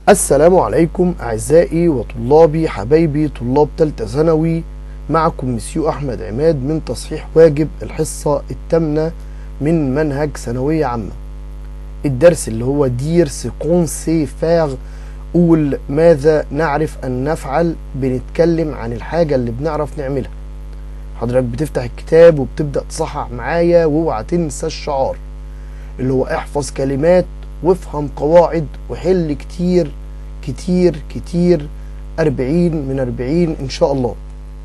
السلام عليكم أعزائي وطلابي حبايبي طلاب تالتة ثانوي. معكم مسيو أحمد عماد من تصحيح واجب الحصة الثامنة من منهج ثانوية عامة. الدرس اللي هو دير سيكون سي فاغ، قول ماذا نعرف أن نفعل. بنتكلم عن الحاجة اللي بنعرف نعملها. حضرتك بتفتح الكتاب وبتبدأ تصحح معايا، واوعى تنسى الشعار اللي هو احفظ كلمات وافهم قواعد وحل كتير كتير كتير 40 من 40 ان شاء الله.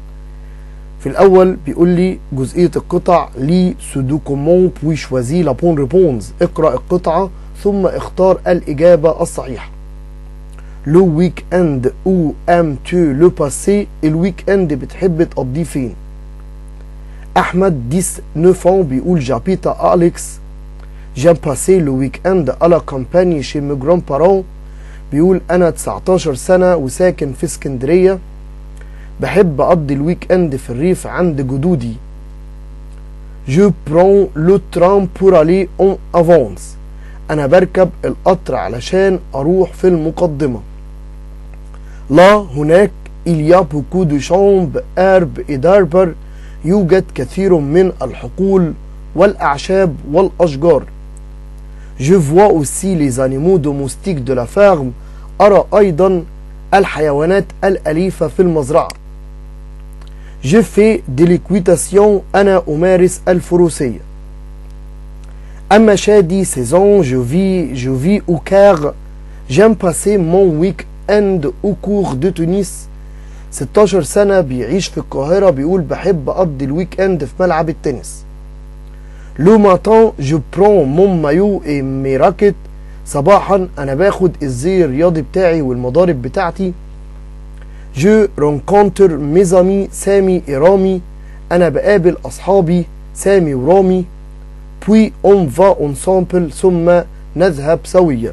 في الاول بيقول لي جزئية القطع لي سودوكومون بوي شوازي لا بون ريبونز، اقرأ القطعة ثم اختار الإجابة الصحيحة. لو ويك اند او ام تو لو باسي، الويك اند بتحب تقضيه فين؟ احمد 19 بيقول جابيتا أليكس J'aime passer le week-end à la campagne chez mes grands-parents. بيقول أنا 19 سنة وساكن في اسكندرية، بحب أقضي الويك اند في الريف عند جدودي. Je prends le train pour aller en avance. أنا بركب القطر علشان أروح في المقدمة. لا هناك il y a beaucoup de champs herbes et d'arbres، يوجد كثير من الحقول والأعشاب والأشجار. Je vois aussi les animaux domestiques de la ferme، أرى أيضا الحيوانات الأليفة في المزرعة. Je fais de l'équitation، أنا أمارس الفروسية. أما شادي 16 je vis au Caire. J'aime passer mon week-end au cours de Tunis. 16 سنة بيعيش في القاهرة، بيقول بحب أقضي الويك اند في ملعب التنس. لو ماتان جو برون مون مايو اي مي راكيت، صباحا انا باخد الزي الرياضي بتاعي والمضارب بتاعتي. جو رونكونتر ميزامي سامي اي رامي، انا بقابل اصحابي سامي ورامي. بوي اون فا اونسامبل، ثم نذهب سويا.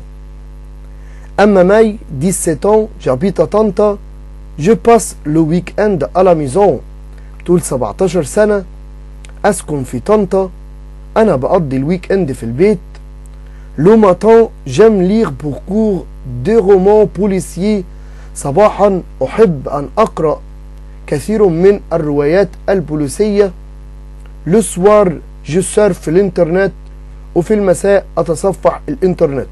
اما ماي 17 جابيتا طنطا، جو باس لو ويك اند على ميزون، طول 17 سنة اسكن في طنطا، أنا بقضي الويك اند في البيت. لو ماتان جيم ليغ بوكور دي رومان بوليسيي، صباحا أحب أن أقرأ كثير من الروايات البوليسية. لو سوار جو سيرف الانترنت، وفي المساء أتصفح الانترنت.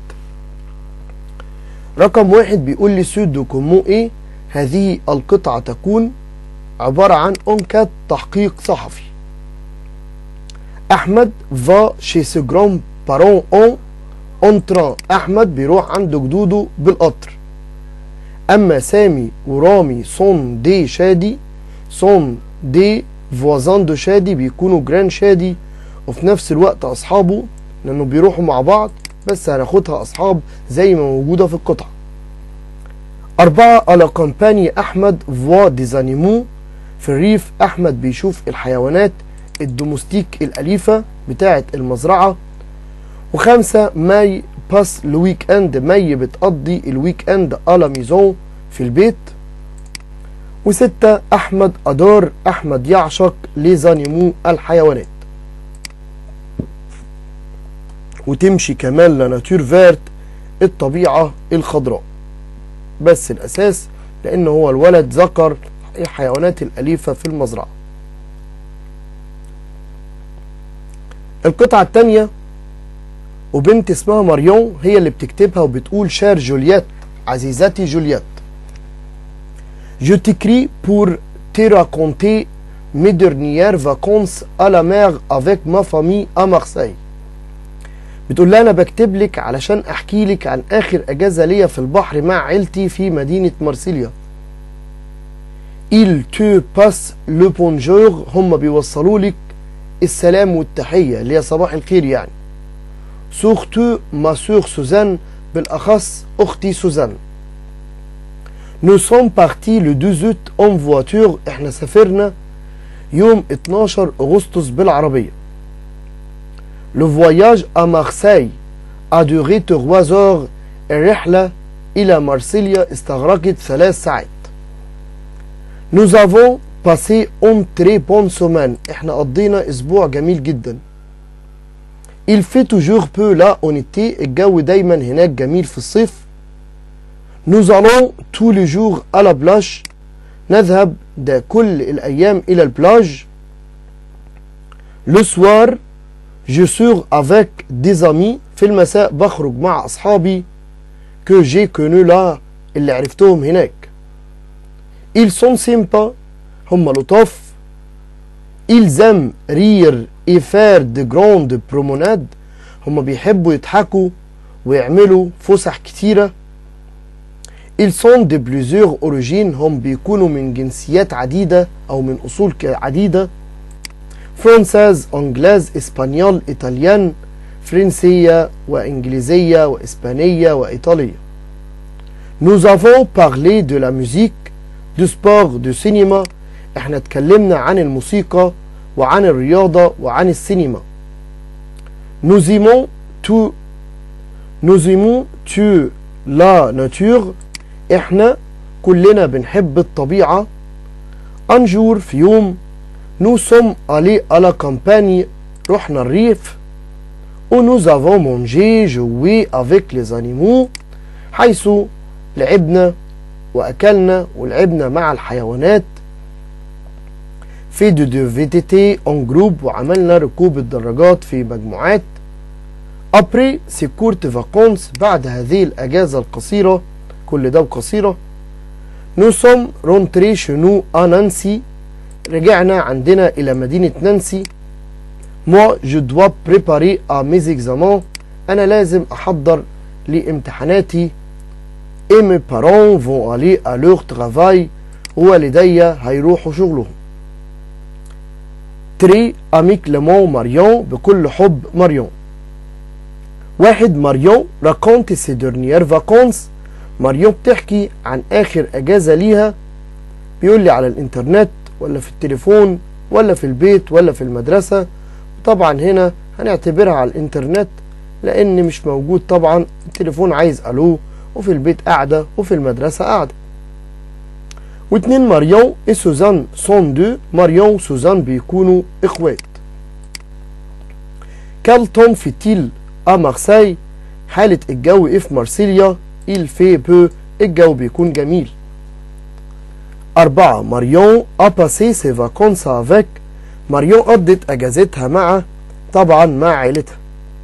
رقم 1 بيقول لي سودوكومون ايه، هذه القطعة تكون عبارة عن انكات تحقيق صحفي. أحمد va chez ses grands-parents en train، أحمد بيروح عند جدوده بالقطر. أما سامي ورامي sont des شادي، sont des voisins de شادي، بيكونوا جيران شادي وفي نفس الوقت أصحابه، لأنه بيروحوا مع بعض، بس هناخدها أصحاب زي ما موجودة في القطعة. 4 على كامباني أحمد voit des animaux، في الريف أحمد بيشوف الحيوانات الدومستيك الأليفة بتاعة المزرعة. 5 ماي باس الويك اند، ماي بتقضي الويك اند على ميزون في البيت. 6 أحمد أدار، أحمد يعشق ليزانيمو الحيوانات. وتمشي كمان لناتور فيرت، الطبيعة الخضراء، بس الأساس لأنه هو الولد ذكر الحيوانات الأليفة في المزرعة. القطعة الثانية وبنت اسمها ماريون هي اللي بتكتبها وبتقول شير جولييت، عزيزتي جولييت. Je t'écris pour te raconter mes dernières vacances à la mer avec ma famille à Marseille. بتقول لها أنا بكتب لك علشان أحكي لك عن آخر أجازة ليا في البحر مع عيلتي في مدينة مرسيليا. Il te passe le bonjour، هم بيوصلوا لك السلام والتحية اللي هي صباح الخير يعني. سورتو ما سور سوزان، بالأخص أختي سوزان. Nous sommes partis le 2 août en voiture، احنا سافرنا يوم 12 أغسطس بالعربية. Le voyage à Marseille a duré 3 heures، الرحلة إلى مارسيليا استغرقت 3 ساعات. Nous avons passé un très bonne semaine، احنا قضينا اسبوع جميل جدا. Il fait toujours peu là en été، الجو دايما هناك جميل في الصيف. Nous allons tous les jours à la plage. نذهب ده كل الأيام إلى البلاج. Le soir je sors avec des amis. في المساء بخرج مع أصحابي. Que j'ai connu là اللي عرفتهم هناك. Ils sont sympas. هم لطاف. Ils aiment rire et faire de grandes promenades. هم بيحبوا يضحكوا ويعملوا فسح كتيرة. Ils sont de plusieurs origines. هم بيكونوا من جنسيات عديدة أو من أصول عديدة. فرنساز، أنجلاز، إسبانيول، إيطاليان، فرنسية وإنجليزية وإسبانية وإيطالية. Nous avons parlé de la musique, du sport, du cinéma. احنا اتكلمنا عن الموسيقى وعن الرياضة وعن السينما. Nous aimons tout la nature. احنا كلنا بنحب الطبيعة. Un jour في يوم. Nous sommes allés à la campagne. رحنا الريف. Où nous avons mangé, joué avec les animaux. حيث لعبنا وأكلنا ولعبنا مع الحيوانات. fait de VTT en groupe. وعملنا ركوب الدراجات في مجموعات. Après ces courtes vacances. بعد هذه الأجازة القصيرة. كل ده قصيرة. Nous sommes rentrés chez nous à Nancy. رجعنا عندنا إلى مدينة نانسي. Moi je dois préparer à mes examens. أنا لازم أحضر لامتحاناتي. Et mes parents vont aller à leur travail. ووالدي هيروحوا شغلهم. Très amicalement Marion. بكل حب ماريون. واحد ماريون raconte ses dernières vacances. ماريون بتحكي عن آخر أجازة ليها. بيقول لي على الإنترنت ولا في التليفون ولا في البيت ولا في المدرسة. طبعا هنا هنعتبرها على الإنترنت لأن مش موجود طبعا. التليفون عايز ألو وفي البيت قاعدة وفي المدرسة قاعدة. واتنين ماريون وسوزان سون دو. ماريون وسوزان بيكونوا إخوات. كال توم في تيل à مارسيل. حالة الجو إيه في مارسيليا. il fait peu. الجو بيكون جميل. 4 ماريون a passé ses vacances avec. ماريون قضت أجازتها مع طبعا مع عائلتها.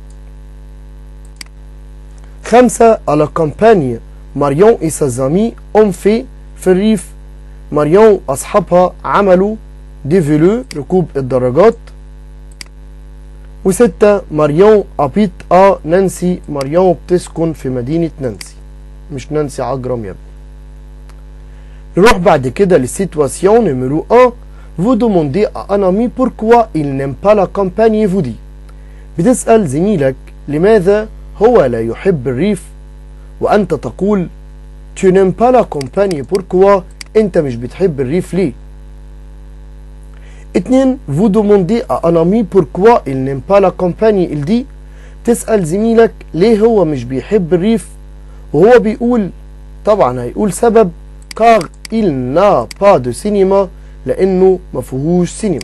5 à la campagne. ماريون et ses amis ont fait. في الريف ماريون أصحابها عملوا دي فيلو ركوب الدراجات. و6 ماريون habite à نانسي. ماريون بتسكن في مدينة نانسي مش نانسي عجرم يا ابني. نروح بعد كده للسيتواسيون نمرو 1. Vous demandez à un ami pourquoi il n'aime pas la campagne. vous dit. بتسأل زميلك لماذا هو لا يحب الريف. وأنت تقول tu n'aimes pas la campagne pourquoi. أنت مش بتحب الريف ليه. 2 vous demandez à un ami pourquoi il n'aime pas la campagne. il dit. تسأل زميلك ليه هو مش بيحب الريف. وهو بيقول طبعا هيقول سبب car il n'a pas de cinéma. لأنه مفيهوش سينما.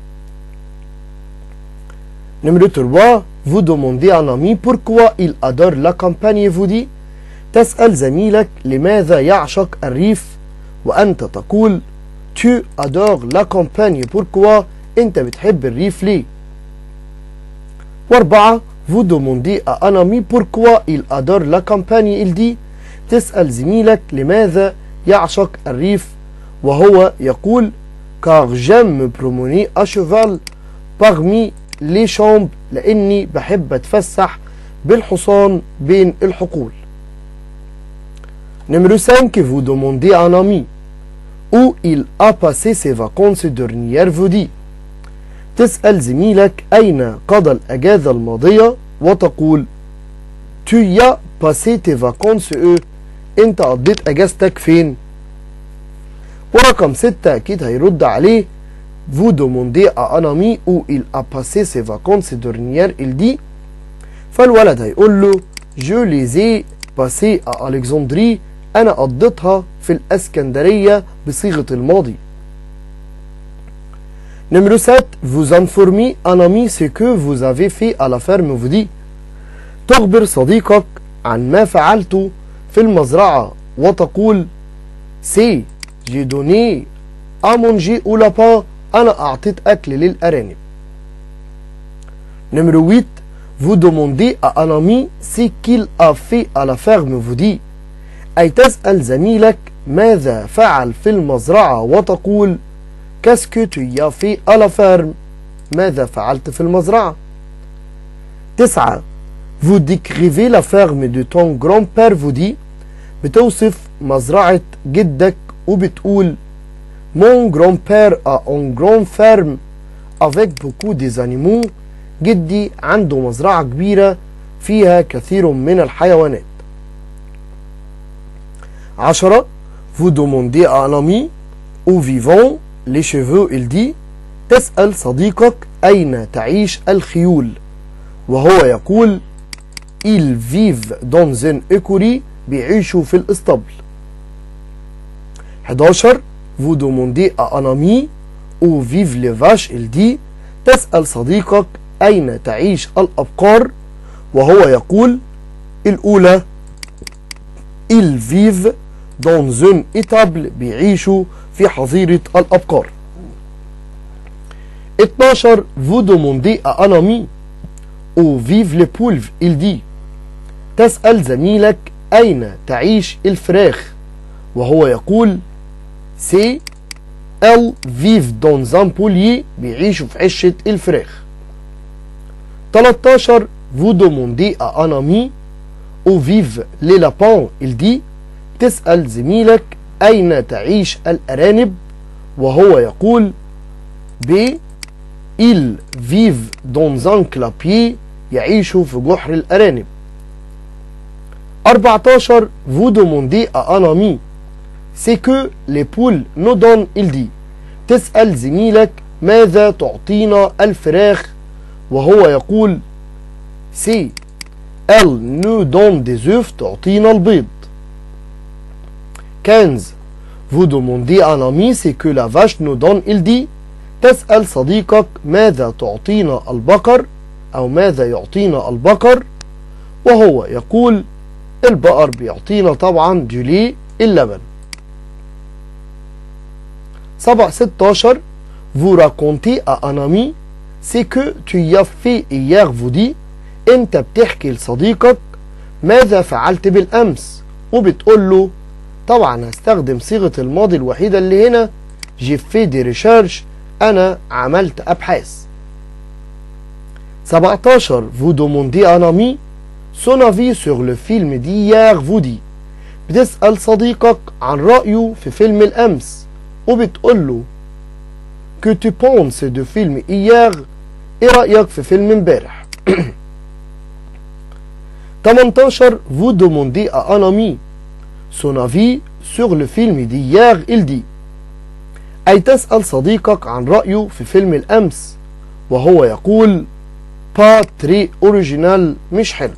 نمرة 3 vous demandez à un ami pourquoi il adore la campagne. vous dit. تسأل زميلك لماذا يعشق الريف. وأنت تقول tu adores la campagne pourquoi. أنت بتحب الريف ليه. 4 vous demandez à un ami pourquoi il adore la campagne. il dit. تسأل زميلك لماذا يعشق الريف. وهو يقول car j'aime me promener à cheval parmi les champs. لأني بحب أتفسح بالحصان بين الحقول. Numéro 5 vous demandez à un ami où il a passé ses vacances dernières. vous dit. تسأل زميلك أين قضى الأجازة الماضية. وتقول tu y as passé tes vacances. أنت قضيت أجازتك فين. ورقم 6 أكيد هيرد عليه vous demandez à un ami où il a passé ses vacances dernières. il dit. فالولد هيقول له je les ai passé à Alexandrie. أنا قضيتها في الأسكندرية بصيغة الماضي. Numéro 7 vous informez un ami ce que vous avez fait à la ferme. vous dit. تخبر صديقك عن ما فعلته في المزرعة وتقول سي جي دوني à manger au lapin. أنا أعطيت أكل للأرانب. Numéro 8. Vous demandez à un ami ce qu'il a fait à la ferme. Vous dit أي تسأل زميلك ماذا فعل في المزرعة وتقول Qu'est-ce que tu as fait à la ferme. ماذا فعلت في المزرعة. 9. Vous décrivez la ferme de ton grand-père. Vous dit بتوصف مزرعة جدك وبتقول Mon grand-père a une grande ferme avec beaucoup des animaux. جدي عنده مزرعة كبيرة فيها كثير من الحيوانات. 10. Vous demandez à un ami où vivent les chevaux. Il dit تسأل صديقك أين تعيش الخيول وهو يقول ils vivent dans une écurie. بيعيشوا في الاسطبل. 11. Vous demandez à un ami où vivent les vaches. Il dit تسأل صديقك أين تعيش الأبقار وهو يقول الأولى ils vivent dans une étable. بيعيشوا في حظيرة الأبقار. 12. Vous demandez à un ami où vivent les poules. Il dit تسأل زميلك أين تعيش الفراخ وهو يقول سي elles vivent dans un poulailler. بيعيشوا في عشة الفراخ. 13. Vous demandez à un ami où vivent les lapins. Il dit تسأل زميلك أين تعيش الأرانب وهو يقول ب ils vivent dans un clapier. يعيشوا في جحر الأرانب. 14. Vous demandez à un ami c'est que les poules nous donnent. Il dit تسأل زميلك ماذا تعطينا الفراخ وهو يقول سي elles nous donnent des œufs. تعطينا البيض. 15. Vous demandez à un ami c'est que la vache nous donne. Il dit تسأل صديقك ماذا تعطينا البقر أو ماذا يعطينا البقر وهو يقول البقر بيعطينا طبعا جولي اللبن. 16. Vous racontez à un ami ce que tu as fait hier. Vous dit انت بتحكي لصديقك ماذا فعلت بالأمس وبتقول له طبعا هستخدم صيغة الماضي الوحيدة اللي هنا j'ai fait des recherches. أنا عملت أبحاث. 17. Vous demandez à un ami son avis sur le film d'hier. Vous dit بتسأل صديقك عن رأيه في فيلم الأمس وبتقول له que tu penses de film hier. إيه رأيك في فيلم امبارح. 18. Vous demandez à un ami son avis sur le film d'hier. Il dit أي تسأل صديقك عن رأيه في فيلم الأمس وهو يقول pas très original. مش حلو.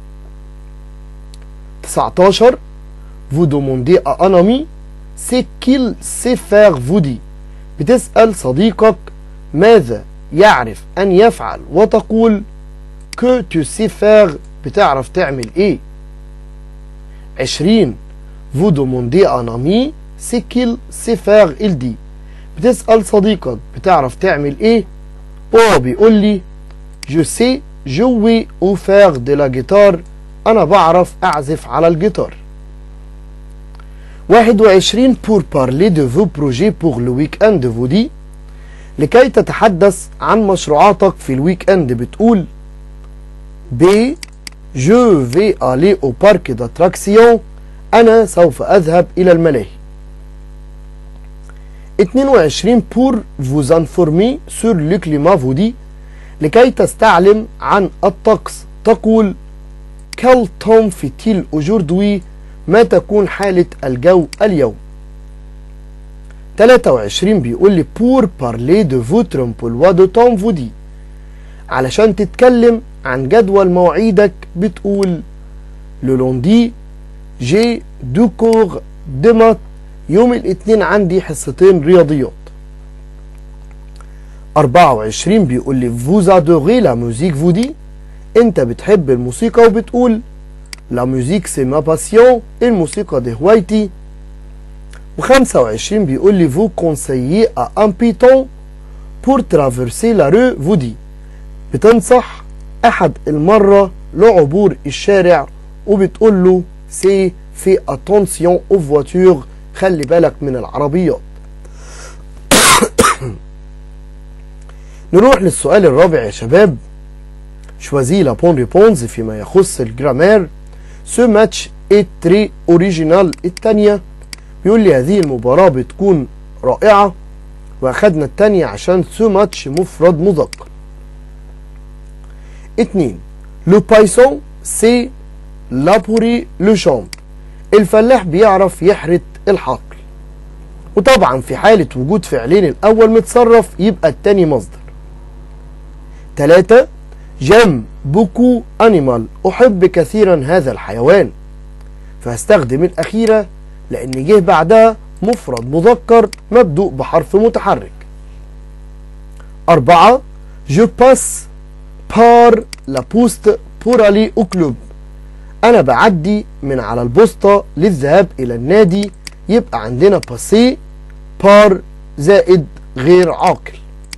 19. Vous demandez à un ami ce qu'il sait faire. Vous dit بتسأل صديقك ماذا يعرف أن يفعل وتقول que tu sais faire. بتعرف تعمل إيه. 20. Vous demandez à un ami ce qu'il sait faire. Il dit بتسأل صديقك بتعرف تعمل إيه وهو بيقول لي je sais jouer ou faire de la guitare. أنا بعرف أعزف على الجيتار. 21. Pour parler de vos projets pour le week-end. Vous dit لكي تتحدث عن مشروعاتك في الويك اند بتقول ب je vais aller au parc d'attraction. أنا سوف أذهب إلى الملاهي. 22. Pour vous informer sur le climat. Vous dit لكي تستعلم عن الطقس تقول quel temps fait-il aujourd'hui. ما تكون حالة الجو اليوم. 23 بيقول لي pour parler de votre emploi de temps. Vous dit علشان تتكلم عن جدول مواعيدك بتقول le lundi j'ai 2 cours de maths. يوم الاثنين عندي حصتين رياضيات. 24 بيقول لي vous adorez la musique. Vous dit انت بتحب الموسيقى وبتقول La musique c'est ma passion. الموسيقى دي هوايتي. و25 بيقول لي vous conseillez à un piéton pour traverser la rue vous dit. بتنصح أحد المرة لعبور الشارع وبتقول له c'est fait attention aux voitures. خلي بالك من العربيات. نروح للسؤال الرابع يا شباب. choisis la bonne réponse فيما يخص الجرامير. ce match est très original. التانية بيقول لي هذه المباراة بتكون رائعة، واخدنا التانية عشان ce match مفرد مذكر. 2 le paysan c'est labourer le champ. الفلاح بيعرف يحرث الحقل. وطبعا في حالة وجود فعلين الأول متصرف يبقى التاني مصدر. 3 j'aime beaucoup animal. أحب كثيرا هذا الحيوان. فهستخدم الأخيرة لأن جه بعدها مفرد مذكر مبدوء بحرف متحرك. 4 je passe par la poste pour aller au club. أنا بعدي من على البوسطة للذهاب إلى النادي. يبقى عندنا باسي بار زائد غير عاقل.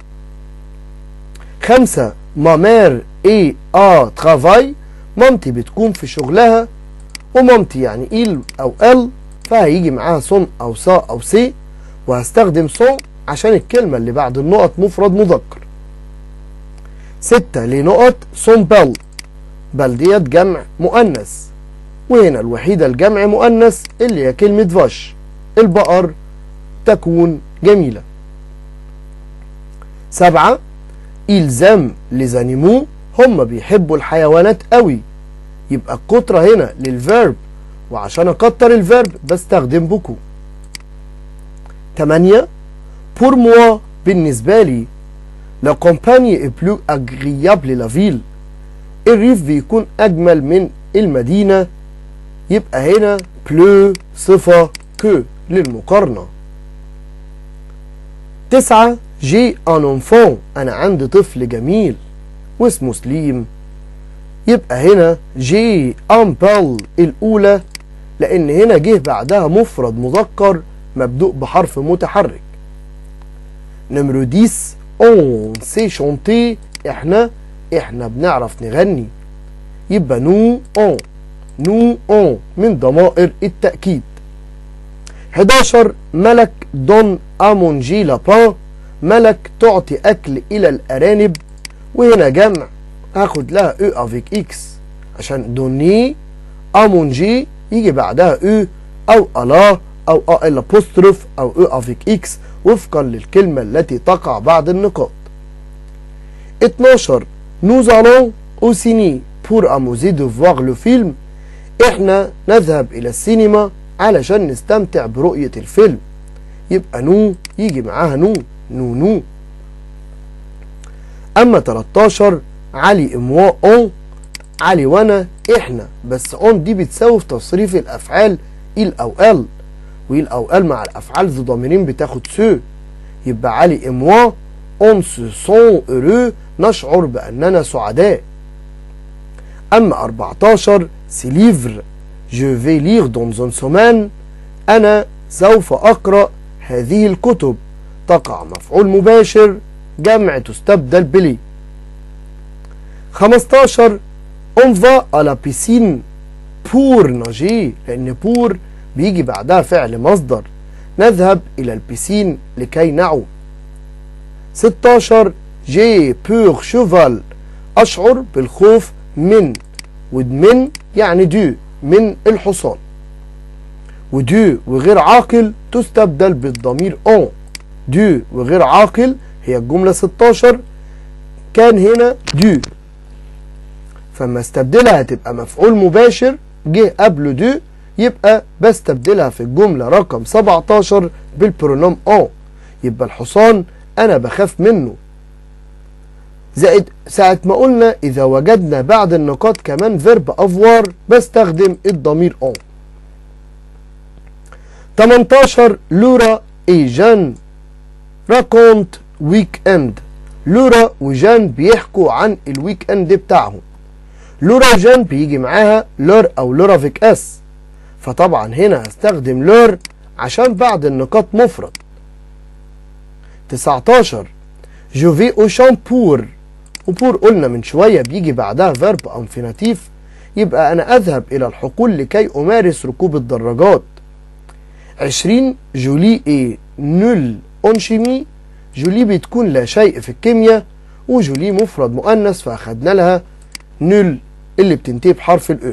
5 ما مير اي ترافاي. مامتي بتكون في شغلها، ومامتي يعني إل أو ال، فهيجي معاها صن أو صا أو سي، وهستخدم صن عشان الكلمة اللي بعد النقط مفرد مذكر. 6 لنقط صن بل. بل ديت جمع مؤنث، وهنا الوحيدة الجمع مؤنث اللي هي كلمة فاش. البقر تكون جميلة. 7 ils aiment les animaux. هم بيحبوا الحيوانات قوي. يبقى الكترة هنا للفيرب، وعشان اكتر الفيرب بستخدم بوكو. 8 pour moi بالنسبة لي la campagne est plus agréable la ville. الريف بيكون أجمل من المدينة. يبقى هنا بلو صفة كو للمقارنة. 9 جي ان انفون. أنا عندي طفل جميل واسمه سليم. يبقى هنا جي ان بال الأولى لأن هنا جه بعدها مفرد مذكر مبدوء بحرف متحرك. نمرو 10 اون سي شونتي. احنا بنعرف نغني. يبقى نو اون من ضمائر التأكيد. 11 ملك دون امونجي لابان. ملك تعطي اكل الى الارانب، وهنا جمع هاخد لها او افيك اكس عشان دوني امونجي يجي بعدها او الا او ال ابوستروف او او افيك اكس وفقا للكلمة التي تقع بعد النقاط. 12 nous allons au ciné pour amuser de voir le film. احنا نذهب الى السينما علشان نستمتع برؤية الفيلم. يبقى نو يجي معاها نو. اما 13 علي اموا اون. علي وانا احنا، بس اون دي بتساوي في تصريف الافعال il او ال، وال او ال مع الافعال ذو ضميرين بتاخد سو. يبقى علي اموا on se sent heureux. نشعر بأننا سعداء. أما 14 سي ليفر جو في ليغ دون زون سومان. أنا سوف أقرأ هذه الكتب. تقع مفعول مباشر جمع تستبدل بلي. 15 on va à la piscine pour nager. لأن بور بيجي بعدها فعل مصدر. نذهب إلى البيسين لكي نعوم. 16 جي بور شوفال. أشعر بالخوف من، ودمن يعني دو من الحصان. ودو وغير عاقل تستبدل بالضمير اون. دو وغير عاقل هي الجملة 16 كان هنا دو، فما استبدلها هتبقى مفعول مباشر جه قبله دو، يبقى بستبدلها في الجملة رقم 17 بالبرونوم اون. يبقى الحصان أنا بخاف منه. زائد ساعة ما قلنا إذا وجدنا بعد النقاط كمان فيرب افوار بستخدم الضمير اون. 18 لورا اي جان راكونت ويك اند. لورا وجان بيحكوا عن الويك اند بتاعهم. لوراجين بيجي معاها لور أو لور افيك اس، فطبعا هنا هستخدم لور عشان بعد النقاط مفرد. 19 جو في او شام بور، وبور قلنا من شوية بيجي بعدها فيرب انفيناتيف، يبقى أنا أذهب إلى الحقول لكي أمارس ركوب الدراجات. 20 جولي اي نول اون شيمي، جولي بتكون لا شيء في الكيمياء، وجولي مفرد مؤنث فأخدنا لها نول اللي بتنتهي بحرف الأو.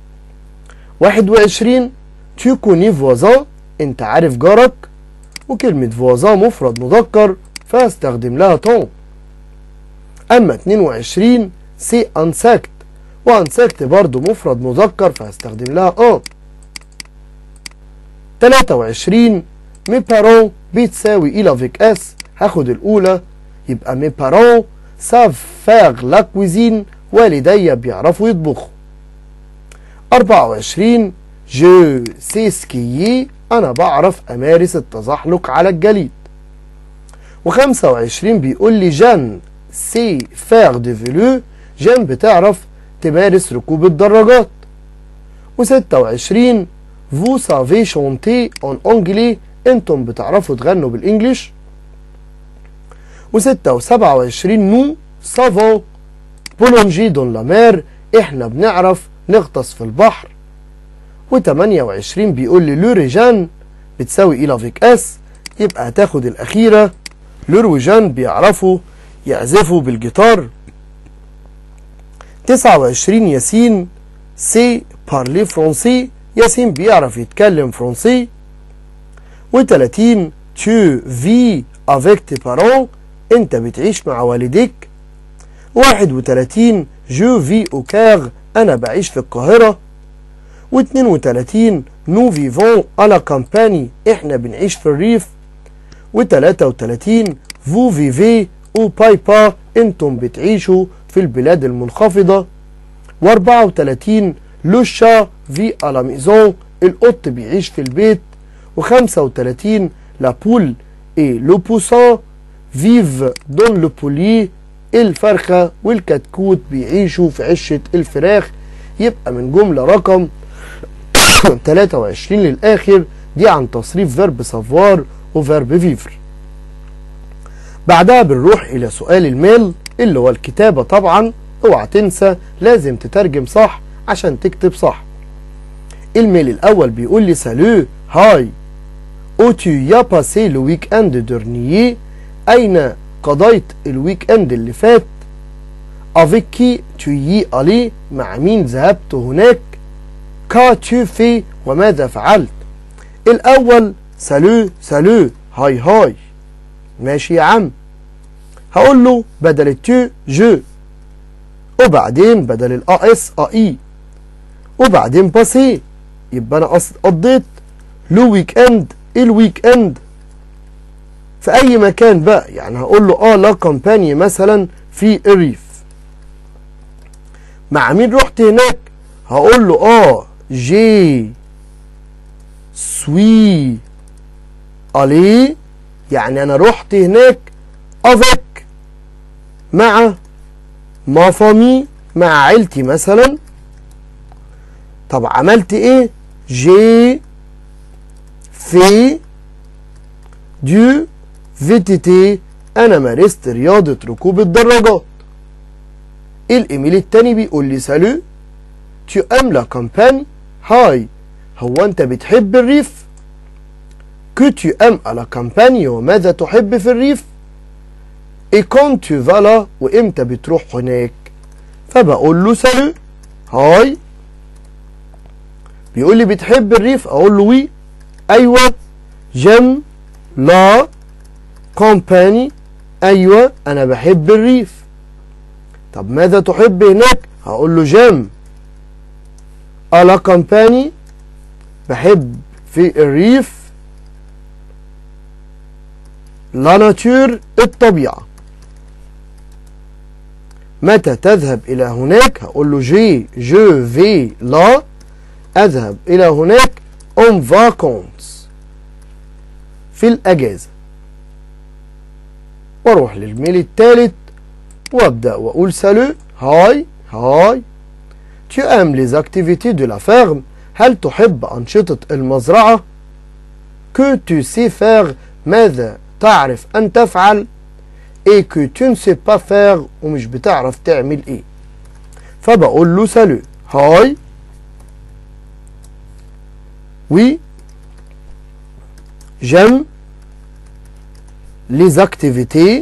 21 تو كوني فوازان، أنت عارف جارك، وكلمة فوازان مفرد مذكر فهستخدم لها طون. أما 22 سي انسكت، وانسكت برضو مفرد مذكر فهستخدم لها ان. 23 مي بارون بتساوي إلى فيك اس، هاخد الأولى يبقى مي بارون ساف فاغ لا كويزين، والدي بيعرفوا يطبخوا. 24 جو سي سكيي، أنا بعرف أمارس التزحلق على الجليد. و25 بيقول لي جان سي فاغ دي فيلو، جان بتعرف تمارس ركوب الدراجات. و26 vous savez chanter en anglais، انتم بتعرفوا تغنوا بالانجليش. و27 nous savons plonger dans la mer، احنا بنعرف نغطس في البحر. و28 بيقول لي لوريجان بتساوي إلى فيك اس، يبقى هتاخد الأخيرة لوروجان بيعرفوا يعزفوا بالجيتار. 29 ياسين سي بارلي فرونسي، ياسين بيعرف يتكلم فرنسي. و30 tu vis avec tes parents، انت بتعيش مع والديك. 31 je vis au Caire، انا بعيش في القاهرة. و32 nous vivons à la campagne، احنا بنعيش في الريف. و33 vous vivez au Pays-Bas، انتم بتعيشوا في البلاد المنخفضة. و34 le chat vit à la maison، القط بيعيش في البيت. و35 la poule et le poussin vivent dans le poulier، الفرخة والكتكوت بيعيشوا في عشة الفراخ. يبقى من جملة رقم 23 للآخر دي عن تصريف فيرب سافوار وفيرب فيفر. بعدها بنروح إلى سؤال الميل اللي هو الكتابة. طبعا اوعى تنسى لازم تترجم صح عشان تكتب صح. الميل الأول بيقول لي سالو هاي او tu y as passé le week-end dernier، أين قضيت الويك اند اللي فات. avec qui tu y es allé، مع مين ذهبت هناك. qu'as-tu fait، وماذا فعلت. الأول سالو سالو هاي هاي، ماشي يا عم. هقول له بدل التو جو، وبعدين بدل الا اس اي، وبعدين باسي، يبقى انا قضيت لو ويك اند. الويك اند في اي مكان بقى، يعني هقول له لا كامباني مثلا في الريف. مع مين رحت هناك، هقول له جي سوي الي، يعني انا رحت هناك افك مع ما فامي، مع عيلتي مثلا. طب عملت ايه، جي في دو فيتيتي، انا مارست رياضة ركوب الدراجات. الايميل التاني بيقول لي سالو tu aimes la campagne، هاي هو انت بتحب الريف. que tu aimes à la campagne، وماذا تحب في الريف. et quand tu vas là، وامتى بتروح هناك. فبقول له سالو هاي، بيقول لي بتحب الريف، اقول له وي ايوه. جيم لا كامباني، ايوه انا بحب الريف. طب ماذا تحب هناك، هقول له جيم الا كامباني، بحب في الريف لا ناتور، الطبيعة. متى تذهب إلى هناك، هقول له جو في لا، أذهب إلى هناك اون فاكونس، في الأجازة. واروح للميل الثالث وابدأ واقول سالو هاي هاي Tu aimes les activités de la ferme? هل تحب أنشطة المزرعة؟ Que tu sais faire ماذا تعرف أن تفعل؟ Et que tu ne sais pas faire ومش بتعرف تعمل إيه. فبقول له salut. هاي. Oui. J'aime les activités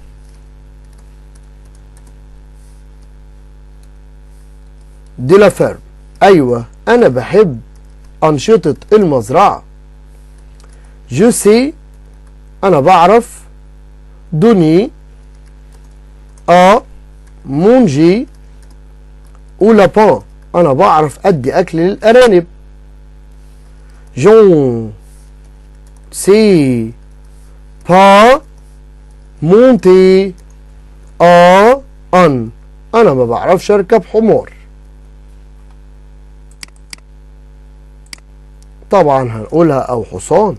de la ferme. أيوة أنا بحب أنشطة المزرعة. Je sais أنا بعرف donner à manger au lapin. أنا بعرف أدي أكل للأرانب. J'en sais pas monter à un. أنا ما بعرفش أركب حمار. طبعا هنقولها أو حصان.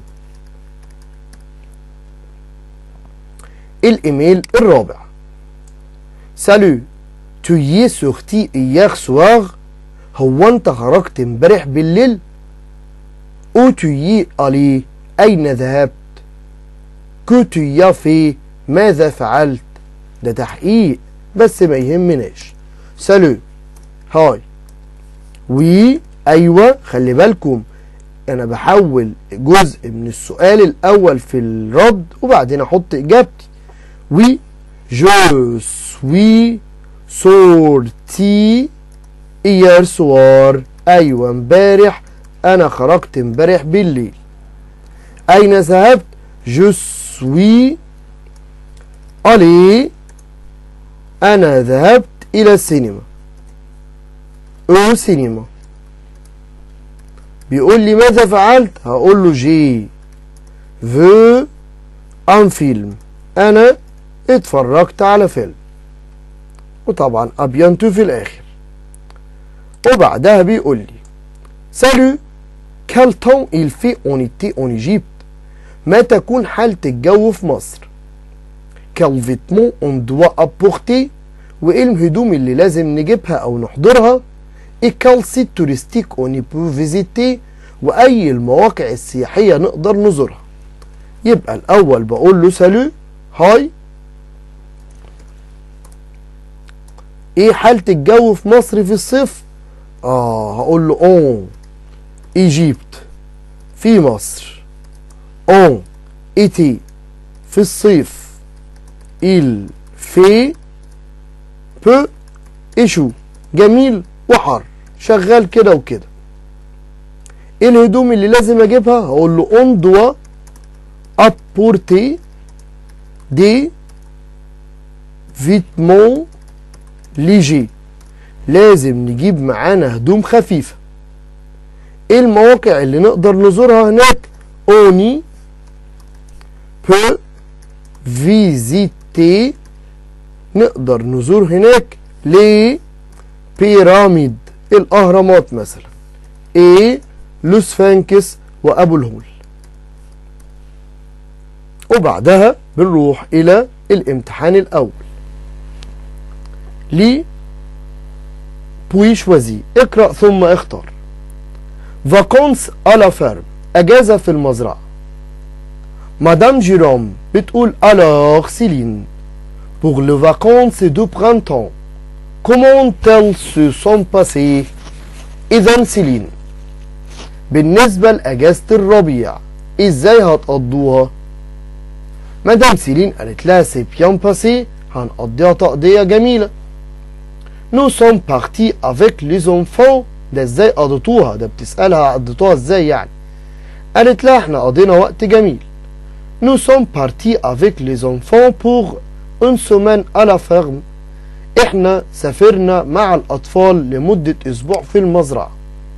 الإيميل الرابع. Salut, tu y es sorti hier soir? هو أنت خرجت امبارح بالليل؟ Où tu y es allé؟ أين ذهبت؟ Que tu y as fait؟ ماذا فعلت؟ ده تحقيق بس ما يهمناش. Salut. هاي. Oui. أيوة خلي بالكم أنا بحول جزء من السؤال الأول في الرد وبعدين أحط إجابتي. Oui. Je suis sorti hier soir. أيوة امبارح أنا خرجت امبارح بالليل. أين ذهبت؟ Je suis allé. أنا ذهبت إلى السينما. au cinéma. بيقول لي ماذا فعلت؟ هقول له جي vu un film. أنا اتفرجت على فيلم. وطبعا أبينتو في الآخر. وبعدها بيقول لي Salut, quel temps il fait en été en Égypte? ما تكون حالة الجو في مصر؟ Quel vêtement on doit apporter? وإيه الهدوم اللي لازم نجيبها أو نحضرها؟ Et quel site touristique on peut visiter? وأي المواقع السياحية نقدر نزورها؟ يبقى الأول بقول له سالو هاي. إيه حالة الجو في مصر في الصيف؟ هقول له اون ايجيبت في مصر. اون ايتي في الصيف. il fait peu et chaud جميل وحر شغال كده وكده. ايه الهدوم اللي لازم اجيبها؟ هقول له on doit apporter des vêtements légers. لازم نجيب معانا هدوم خفيفة. ايه المواقع اللي نقدر نزورها هناك؟ اوني peut visiter. نقدر نزور هناك ليه بيراميد الأهرامات مثلا. ايه لوسفانكس وأبو الهول. وبعدها بنروح إلى الامتحان الأول. لي بوي شوازي اقرأ ثم اختار. فاكونس على فيرم أجازة في المزرعة. مدام جيروم بتقول alors Céline pour les vacances de printemps comment elles se sont passées؟ إذا سيلين بالنسبة لأجازة الربيع إزاي هتقضوها؟ مدام سيلين قالت لها سي بيان باسي هنقضيها تقضية جميلة. Nous sommes partis avec les enfants. ده ازاي قضيتوها؟ ده بتسألها قضيتوها ازاي يعني. قالت لها احنا قضينا وقت جميل. Nous sommes partis avec les enfants pour une semaine à la ferme. احنا سافرنا مع الأطفال لمدة أسبوع في المزرعة.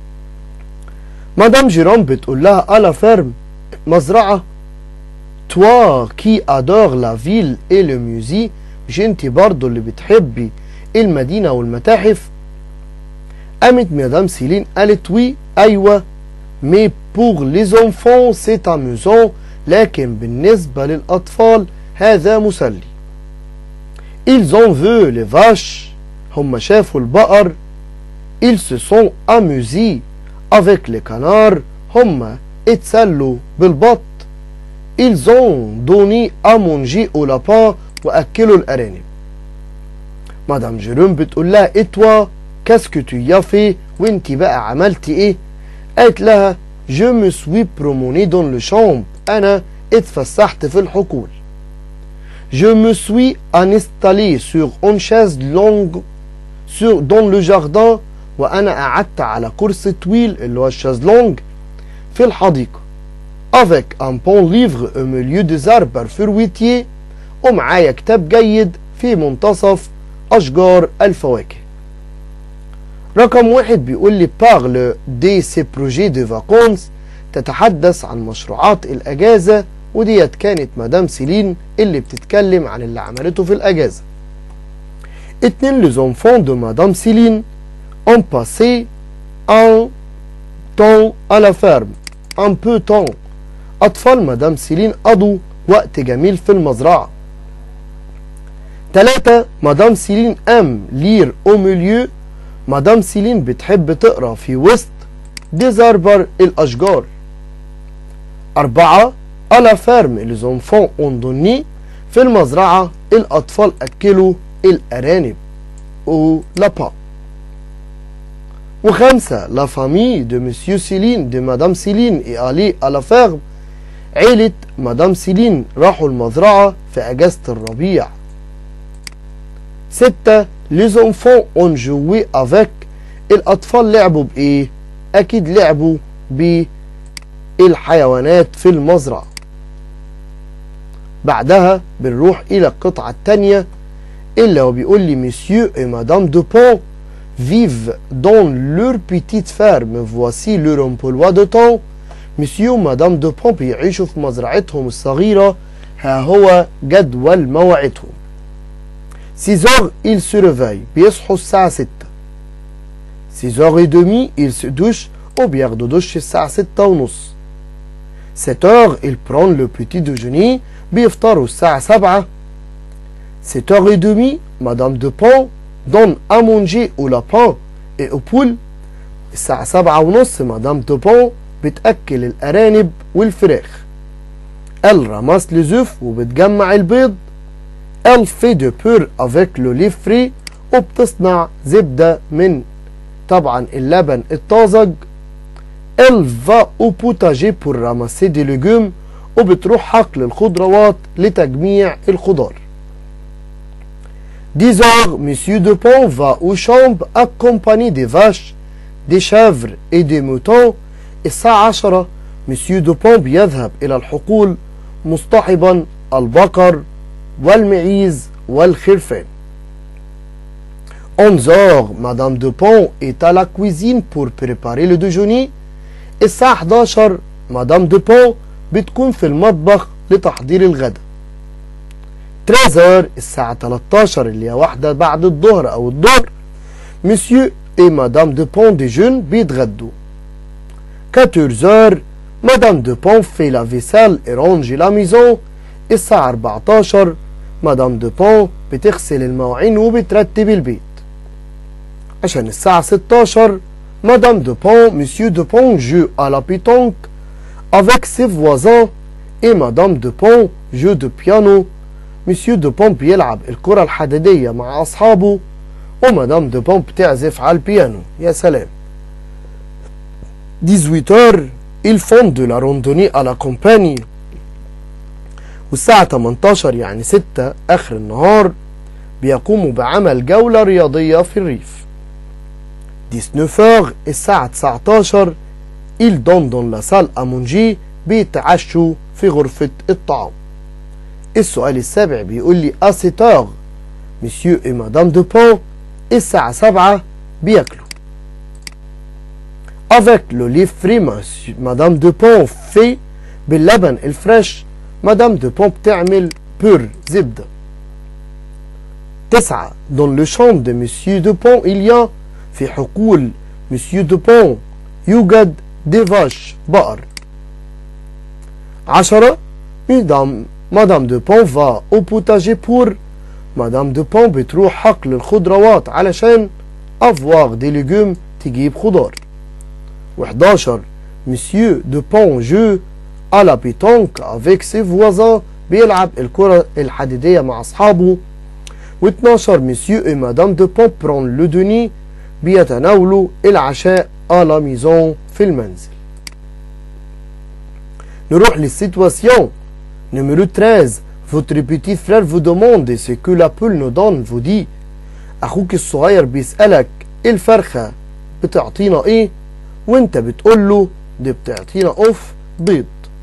مدام جيرام بتقول لها à la ferme مزرعة. Toi qui adore la ville et le musée. مش انتي برضو اللي بتحبي المدينة والمتاحف؟ قامت مدام سيلين قالت وي أيوة. mais pour les enfants c'est amusant. لكن بالنسبة للأطفال هذا مسلي. ils ont vu les vaches. هم شافوا البقر. ils se sont amusés avec les canards. هم اتسلوا بالبط. ils ont donné à manger au lapin وأكلوا الأرانب. مدام جيروم بتقول لها et toi qu'est-ce que tu y as fait؟ وانتي بقى عملتي ايه؟ قالت لها je me suis promené dans le champ. أنا اتفسحت في الحقول. je me suis installé sur une chaise longue dans le jardin. وأنا قعدت على كرسي طويل اللي هو الشاز لونج في الحديقة. avec un bon livre au milieu des arbres fruitiers. ومعايا كتاب جيد في منتصف أشجار الفواكه. رقم 1 بيقول لي parle de ses projets de vacances. تتحدث عن مشروعات الأجازة، وديت كانت مدام سيلين اللي بتتكلم عن اللي عملته في الأجازة. 2 les enfants de madame Céline ont passé un temps à la ferme. un peu temps. أطفال مدام سيلين قضوا وقت جميل في المزرعة. 3 مدام سيلين aime lire au milieu. مدام سيلين بتحب تقرأ في وسط des arbres الأشجار. 4 à la ferme les enfants ont donné. في المزرعة الأطفال أكلوا الأرانب au lapin. و5 la famille de monsieur Céline de madame Céline est allée à la ferme. عيلة مدام سيلين راحوا المزرعة في أجازة الربيع. 6 les enfants ont joué avec. الأطفال لعبوا بإيه؟ أكيد لعبوا بالحيوانات في المزرعة. بعدها بنروح إلى القطعة الثانية اللي هو بيقول لي monsieur et madame Dupont vivent dans leur petite ferme. voici leur emploi de temps. monsieur ومدام دوبون بيعيشوا في مزرعتهم الصغيرة. ها هو جدول مواعيدهم. 6 heures ils se réveillent. بيصحوا الساعة 6. 6 heures et demie ils se douchent. وبياخدوا دش الساعة 6 ونص. 7 heures ils prennent le petit déjeuner. بيفطروا الساعة 7. 7 heures et demie madame Dupont donne à manger au lapin et au poule. الساعة 7 ونص مدام دوبون بتأكل الأرانب والفراخ. elle ramasse les œufs وبتجمع البيض. elle fait de beurre avec le lait frais. وبتصنع زبدة من طبعا اللبن الطازج. elle va au potager pour ramasser des légumes. وبتروح حقل الخضروات لتجميع الخضار. 10 heures monsieur Dupont va au champ accompagné des vaches, des chèvres et des moutons. الساعة 10 monsieur Dupont بيذهب إلى الحقول مصطحبا البقر والمعيز والخرفان. 11 heures madame Dupont est à la cuisine pour préparer le déjeuner. الساعة 11 مدام دوبون بتكون في المطبخ لتحضير الغداء. 13 heures الساعة 13 اللي هي واحدة بعد الظهر أو الظهر monsieur et madame Dupont déjeunent بيتغدوا. 14 heures madame Dupont fait la vaisselle et range la maison. الساعة 14 مدام دوبون بتغسل المواعين وبترتب البيت. عشان الساعة 16 مدام دوبون مسيو دوبون جو à la pétanque avec ses voisins et madame دوبون جو de piano. مسيو دوبون بيلعب الكرة الحديدية مع أصحابه ومدام دوبون بتعزف على البيانو. يا سلام. 18 heures ils font de la randonnée à la campagne. والساعة 18 يعني 6 آخر النهار بيقوموا بعمل جولة رياضية في الريف. 19 heures الساعة 19 ils donnent dans la salle à manger بيتعشوا في غرفة الطعام. السؤال السابع بيقول لي à 7 heures monsieur et madame Dupont الساعة 7 بياكلوا. avec le lait frais madame Dupont fait باللبن الفريش مدام دوبون بتعمل بور زبدة. 9 dans le champ de monsieur Dupont il y a في حقول monsieur Dupont يوجد des vaches بقر. 10 مدام دوبون va au potager pour مدام دوبون بتروح حقل الخضروات علشان avoir des légumes يجيب خضار. و11 Monsieur Dupont joue à la pétanque avec ses voisins بيلعب الكرة الحديدية مع أصحابه. و12 Monsieur et Madame Dupont prennent le dîner بيتناولوا العشاء à la maison في المنزل. نروح للسيتواسيون. Numéro 13 Votre petit frère vous demande ce que la poule nous donne vous dit. أخوك الصغير بيسألك الفرخة بتعطينا إيه؟ وأنت بتقول له دي بتعطينا بيض.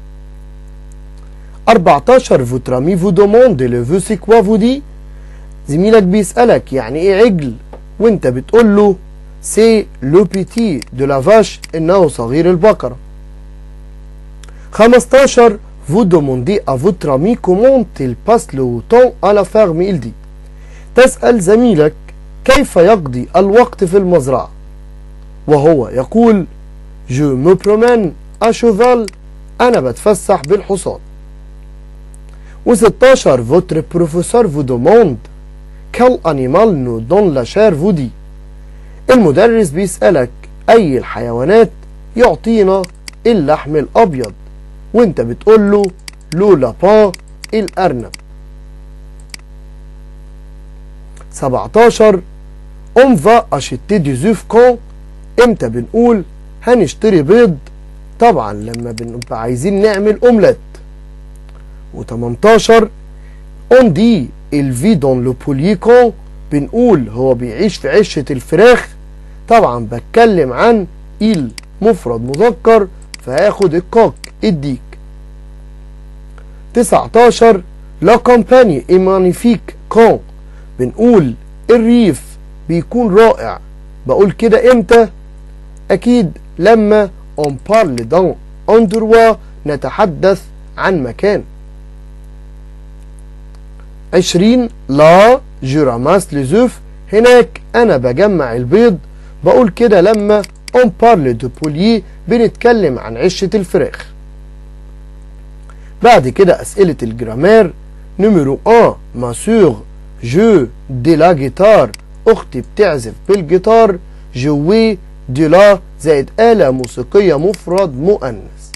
14 Votre ami vous demande le veut c'est quoi vous dit. زميلك بيسألك يعني إيه عجل؟ وأنت بتقول له c'est le petit de la vache إنه صغير البقرة. 15 Vous demandez à votre ami comment il passe le temps à la ferme il dit. تسأل زميلك كيف يقضي الوقت في المزرعة وهو يقول Je me promène à cheval أنا بتفسح بالحصان. و16 Votre professeur vous demande quel animal nous donne la chair vous dit. المدرس بيسألك أي الحيوانات يعطينا اللحم الأبيض وانت بتقول له لو لابان الأرنب. 17 On va acheter des œufs quand امتى بنقول هنشتري بيض؟ طبعا لما بنبقى عايزين نعمل اومليت. و18 On dit il vit dans le poulier quand بنقول هو بيعيش في عشة الفراخ. طبعا بتكلم عن il مفرد مذكر فهاخد الكوك الديك. 19 La campagne est magnifique quand بنقول الريف بيكون رائع. بقول كده امتى؟ اكيد لما on parle d'un endroit نتحدث عن مكان. 20 Là je ramasse les œufs هناك انا بجمع البيض. بقول كده لما on parle de poulier بنتكلم عن عشة الفراخ. بعد كده أسئلة الجرامير. نمرو 1 ما سور جو دي لا جيتار أختي بتعزف بالجيتار. جوي دي لا زائد آلة موسيقية مفرد مؤنث.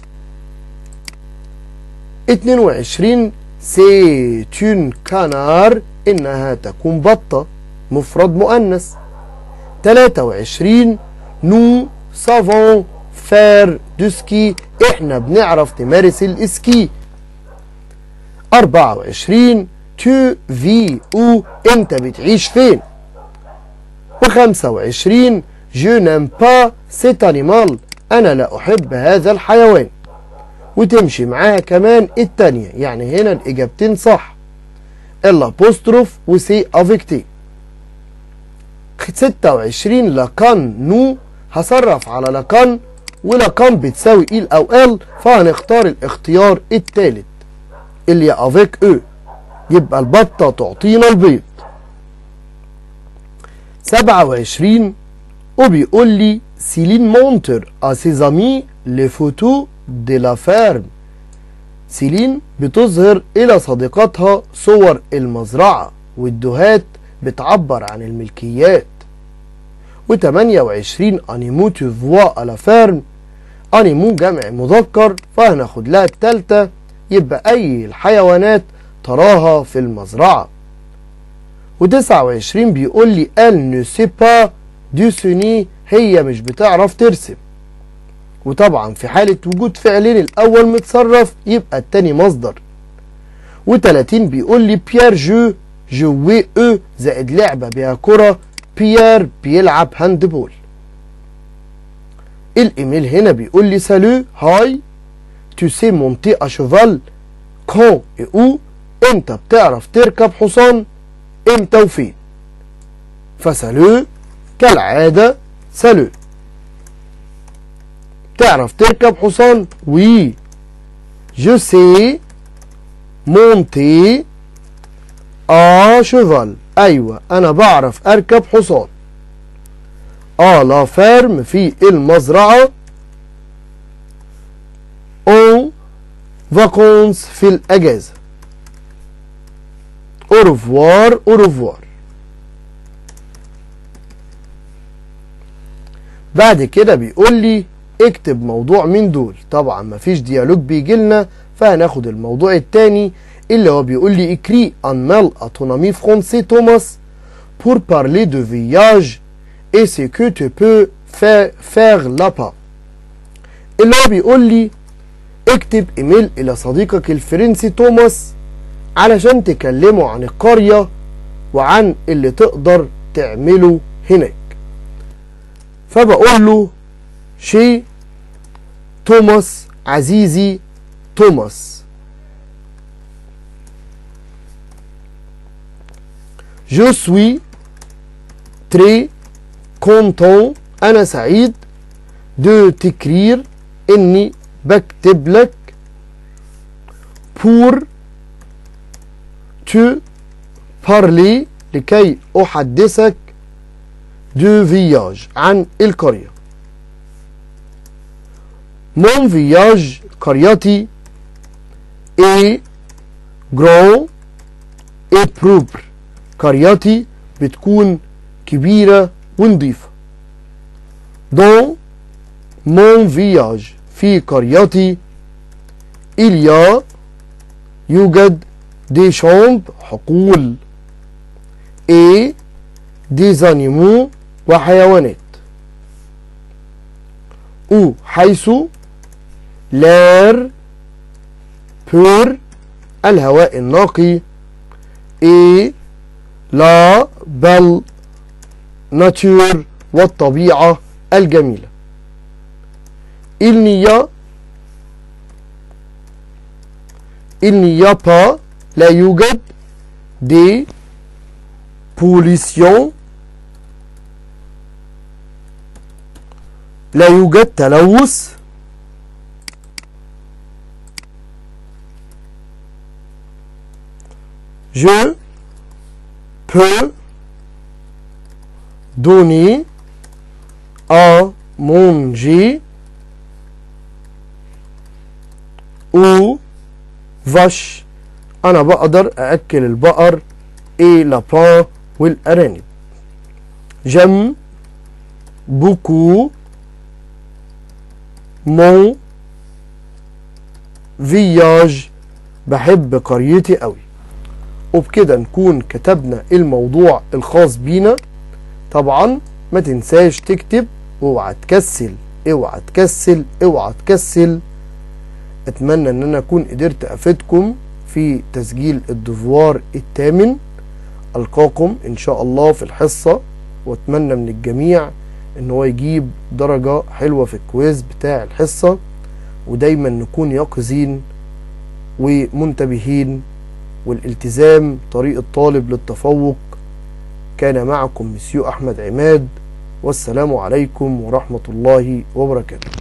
22 سي تون كانار إنها تكون بطة مفرد مؤنث. 23 نو سافون فير دو سكي إحنا بنعرف نمارس الإسكي. 24 تو في او انت بتعيش فين. و25 جو نيم با سيت انيمال انا لا احب هذا الحيوان. وتمشي معاها كمان التانية يعني هنا الاجابتين صح. الابوستروف وسي افيك تي. 26 لاكان نو هصرف على لاكان ولاكان بتساوي إل أو إل فهنختار الاختيار التالت اللي افيك او يبقى البطة تعطينا البيض. 27 وبيقول لي سيلين مونتر à ses amis les photos de la ferme. سيلين بتظهر إلى صديقاتها صور المزرعة والدهات بتعبر عن الملكيات. و28 أنيمو tu vois à la ferme أنيمو جمع مذكر فهناخد لها التالتة يبقى أي الحيوانات تراها في المزرعة. و29 بيقول لي elle ne sait pas dessiner هي مش بتعرف ترسم. وطبعا في حالة وجود فعلين الأول متصرف يبقى التاني مصدر. و30 بيقول لي بيير جو جوي او زائد لعبة بها كرة. بيير بيلعب هاندبول. الايميل هنا بيقول لي سالو هاي tu sais monter à cheval quand et où انت بتعرف تركب حصان امتى وفين. فسالو كالعادة سالو. تعرف تركب حصان وي je sais monter à cheval ايوه انا بعرف اركب حصان. à la ferme في المزرعة. en vacances في الأجازة. au revoir au revoir. بعد كده بيقول لي اكتب موضوع من دول. طبعا مفيش ديالوج بيجي لنا، فهناخد الموضوع التاني اللي هو بيقول لي écris un mail à ton ami français Thomas pour parler de voyage et ce que tu peux faire là-bas. اللي هو بيقول لي اكتب ايميل الى صديقك الفرنسي توماس علشان تكلمه عن القرية وعن اللي تقدر تعمله هناك. فبقول له شي توماس عزيزي توماس، Je suis très content، أنا سعيد de t'écrire، إني بكتب لك pour te parler، لكي أحدثك de voyage، عن القرية. mon voyage، قريتي est grand et propre، قريتي بتكون كبيرة ونضيفة. dans mon voyage، في قريتي il y a، يوجد des chambres، حقول et des animaux، وحيوانات. ou حيث l'air pur، الهواء النقي et la belle nature، والطبيعة الجميلة. il n'y a pas، لا يوجد des pollution، لا يوجد تلوث je peux donner à manger aux vaches، أنا بقدر أأكل البقر et lapin، والأرانب. j'aime beaucoup mon voyage، بحب قريتي قوي. وبكده نكون كتبنا الموضوع الخاص بينا. طبعا ما تنساش تكتب، واوعى تكسل اوعى تكسل اوعى تكسل. اتمنى ان انا اكون قدرت افيدكم في تسجيل الدفوار الثامن. القاكم ان شاء الله في الحصة، واتمنى من الجميع ان هو يجيب درجة حلوة في الكويز بتاع الحصة، ودايما نكون يقظين ومنتبهين، والالتزام طريق الطالب للتفوق. كان معكم مسيو أحمد عماد، والسلام عليكم ورحمة الله وبركاته.